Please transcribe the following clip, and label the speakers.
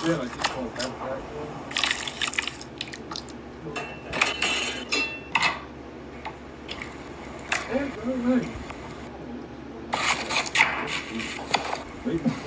Speaker 1: Yeah, like this whole abstract one. Hey, all right. Wait.